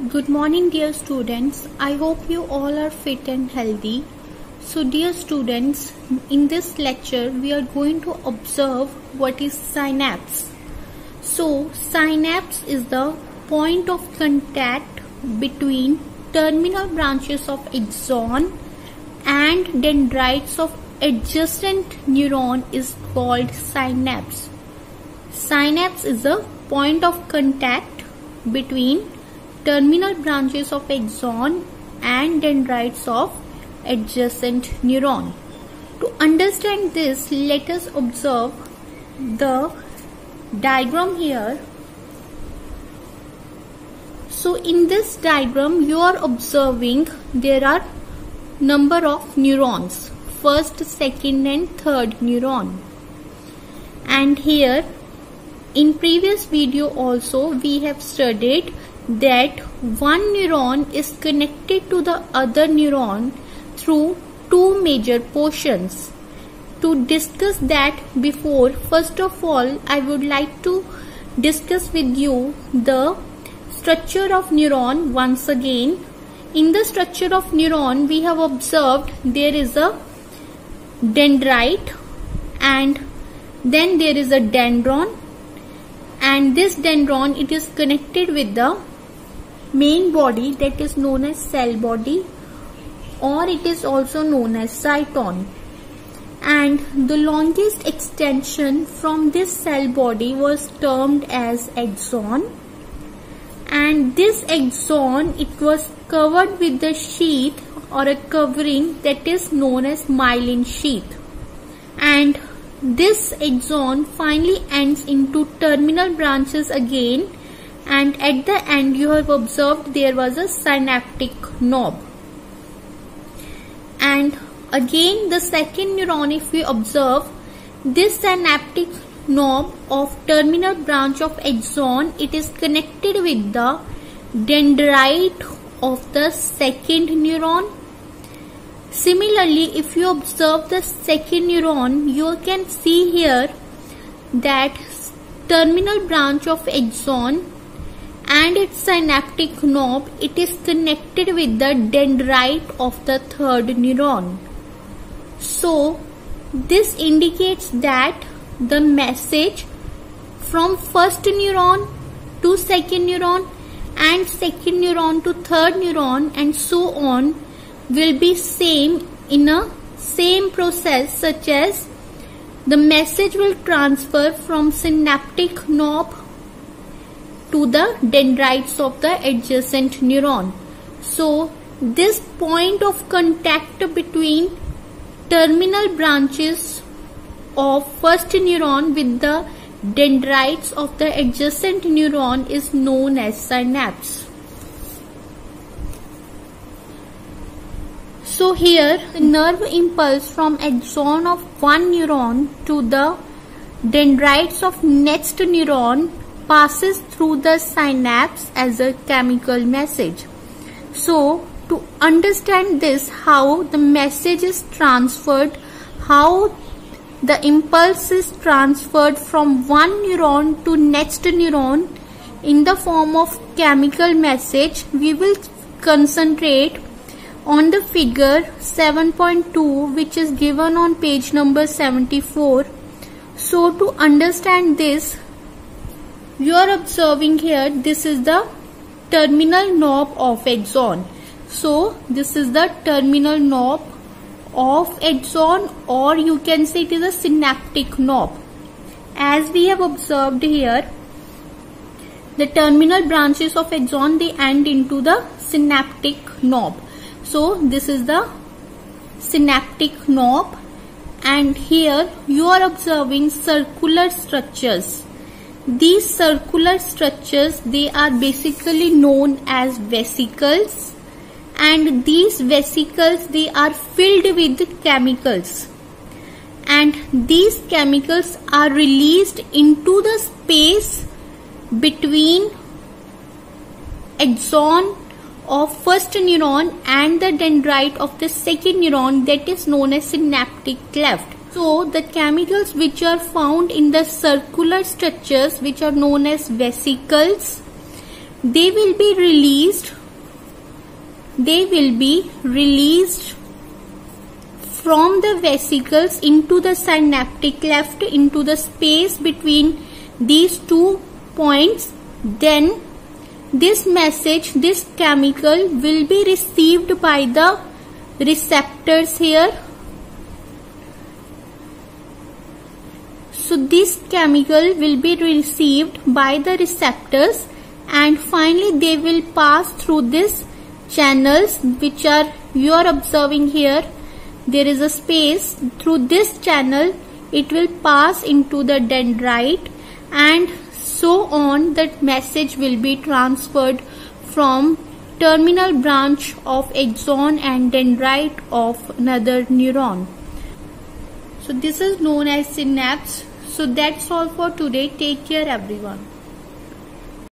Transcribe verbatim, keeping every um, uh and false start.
Good morning dear students. I hope you all are fit and healthy. So dear students, in this lecture we are going to observe what is synapse. So synapse is the point of contact between terminal branches of axon and dendrites of adjacent neuron is called synapse. Synapse is the point of contact between terminal branches of axon and dendrites of adjacent neuron. To understand this, let us observe the diagram here. So in this diagram you are observing there are number of neurons, first, second and third neuron. And here in previous video also we have studied that one neuron is connected to the other neuron through two major portions. To discuss that before, first of all I would like to discuss with you the structure of neuron once again. In the structure of neuron we have observed there is a dendrite and then there is a dendron, and this dendron it is connected with the main body that is known as cell body, or it is also known as cyton. And the longest extension from this cell body was termed as axon, and this axon it was covered with the sheath or a covering that is known as myelin sheath, and this axon finally ends into terminal branches again, and at the end you have observed there was a synaptic knob. And again the second neuron, if we observe this synaptic knob of terminal branch of axon, it is connected with the dendrite of the second neuron. Similarly, if you observe the second neuron, you can see here that terminal branch of axon and its synaptic knob, it is connected with the dendrite of the third neuron. So this indicates that the message from first neuron to second neuron and second neuron to third neuron and so on will be same in a same process, such as the message will transfer from synaptic knob to the dendrites of the adjacent neuron. So this point of contact between terminal branches of first neuron with the dendrites of the adjacent neuron is known as synapse. So here nerve impulse from axon of one neuron to the dendrites of next neuron passes through the synapse as a chemical message. So to understand this, how the message is transferred, how the impulse is transferred from one neuron to next neuron in the form of chemical message, we will concentrate on the figure seven point two, which is given on page number seventy-four. So to understand this, you are observing here this is the terminal knob of axon. So this is the terminal knob of axon, or you can say it is a synaptic knob. As we have observed here, the terminal branches of axon they end into the synaptic knob. So this is the synaptic knob, and here you are observing circular structures. These circular structures they are basically known as vesicles, and these vesicles they are filled with chemicals, and these chemicals are released into the space between axon of first neuron and the dendrite of the second neuron, that is known as synaptic cleft. So the chemicals which are found in the circular structures, which are known as vesicles, they will be released they will be released from the vesicles into the synaptic cleft, into the space between these two points. Then this message, this chemical will be received by the receptors here. So this chemical will be received by the receptors, and finally they will pass through these channels which are you are observing here. There is a space. Through this channel it will pass into the dendrite, and so on. That message will be transferred from terminal branch of axon and dendrite of another neuron. So this is known as synapse. So that's all for today. Take care everyone.